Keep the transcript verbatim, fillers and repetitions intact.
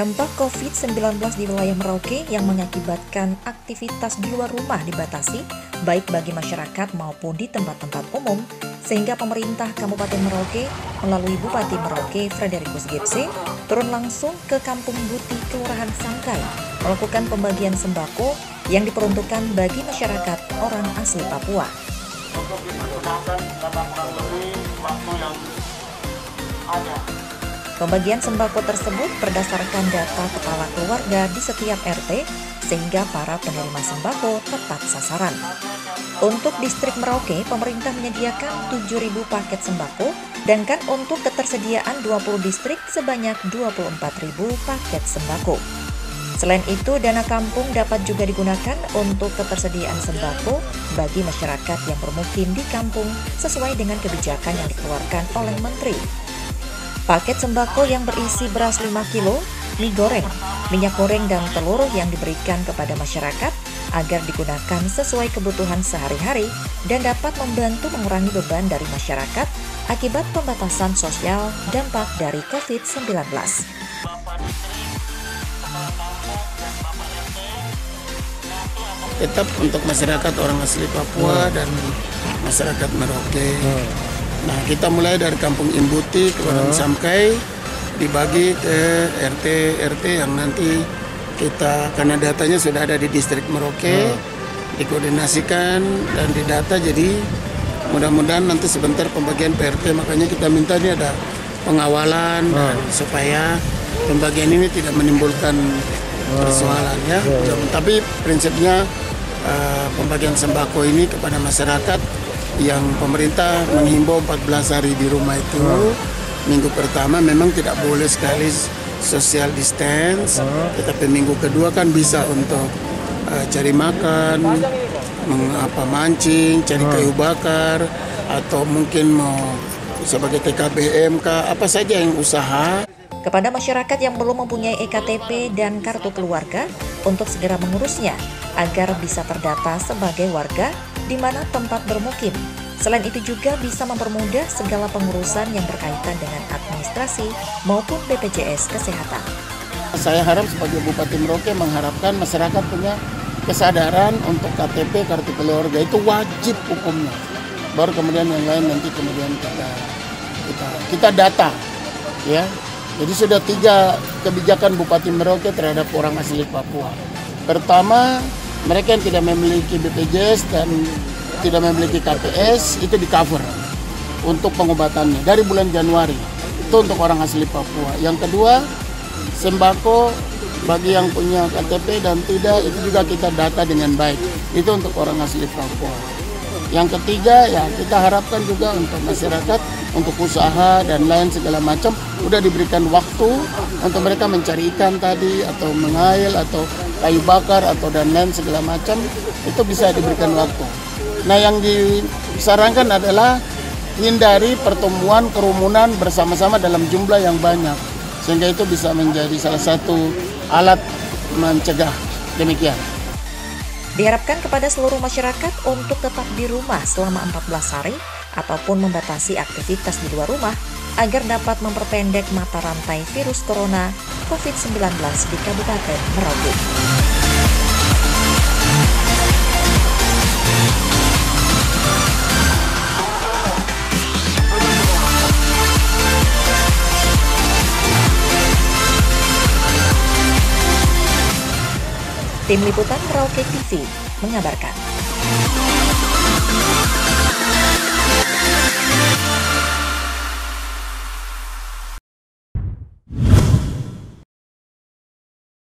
Dampak covid sembilan belas di wilayah Merauke yang mengakibatkan aktivitas di luar rumah dibatasi, baik bagi masyarakat maupun di tempat-tempat umum, sehingga pemerintah Kabupaten Merauke melalui Bupati Merauke Frederikus Gipse turun langsung ke Kampung Buti, Kelurahan Sangkai, melakukan pembagian sembako yang diperuntukkan bagi masyarakat orang asli Papua. Untuk dipergunakan dalam kurang lebih waktu yang ada. Pembagian sembako tersebut berdasarkan data kepala keluarga di setiap R T, sehingga para penerima sembako tepat sasaran. Untuk distrik Merauke, pemerintah menyediakan tujuh ribu paket sembako, sedangkan untuk ketersediaan dua puluh distrik sebanyak dua puluh empat ribu paket sembako. Selain itu, dana kampung dapat juga digunakan untuk ketersediaan sembako bagi masyarakat yang bermukim di kampung sesuai dengan kebijakan yang dikeluarkan oleh Menteri. Paket sembako yang berisi beras lima kilo, mie goreng, minyak goreng dan telur yang diberikan kepada masyarakat agar digunakan sesuai kebutuhan sehari-hari dan dapat membantu mengurangi beban dari masyarakat akibat pembatasan sosial dampak dari covid sembilan belas. Tetap untuk masyarakat orang asli Papua dan masyarakat Merauke. Nah, kita mulai dari Kampung Imbuti, Kelurahan Sangkai, dibagi ke R T R T yang nanti kita, karena datanya sudah ada di distrik Merauke, dikoordinasikan dan didata, jadi mudah-mudahan nanti sebentar pembagian P R T, makanya kita minta ini ada pengawalan dan supaya pembagian ini tidak menimbulkan persoalan ya. Tapi prinsipnya uh, pembagian sembako ini kepada masyarakat yang pemerintah menghimbau empat belas hari di rumah itu, minggu pertama memang tidak boleh sekali social distance, tetapi minggu kedua kan bisa untuk uh, cari makan, meng, apa, mancing, cari kayu bakar, atau mungkin mau sebagai T K B M kah, apa saja yang usaha. Kepada masyarakat yang belum mempunyai E K T P dan kartu keluarga untuk segera mengurusnya agar bisa terdata sebagai warga di mana tempat bermukim. Selain itu juga bisa mempermudah segala pengurusan yang berkaitan dengan administrasi maupun B P J S Kesehatan. Saya harap sebagai Bupati Merauke mengharapkan masyarakat punya kesadaran untuk K T P, kartu keluarga itu wajib hukumnya. Baru kemudian yang lain nanti kemudian kita kita kita data, ya. Jadi sudah tiga kebijakan Bupati Merauke terhadap orang asli Papua. Pertama, mereka yang tidak memiliki B P J S dan tidak memiliki K P S itu di cover untuk pengobatannya dari bulan Januari. Itu untuk orang asli Papua. Yang kedua, sembako bagi yang punya K T P dan tidak itu juga kita data dengan baik. Itu untuk orang asli Papua. Yang ketiga, ya kita harapkan juga untuk masyarakat, untuk usaha dan lain segala macam udah diberikan waktu untuk mereka mencari ikan tadi atau mengail atau kayu bakar atau dan lain segala macam, itu bisa diberikan waktu. Nah, yang disarankan adalah hindari pertemuan kerumunan bersama-sama dalam jumlah yang banyak, sehingga itu bisa menjadi salah satu alat mencegah. Demikian. Diharapkan kepada seluruh masyarakat untuk tetap di rumah selama empat belas hari ataupun membatasi aktivitas di luar rumah agar dapat memperpendek mata rantai virus corona covid sembilan belas di Kabupaten Merauke. Tim Liputan Merauke T V mengabarkan.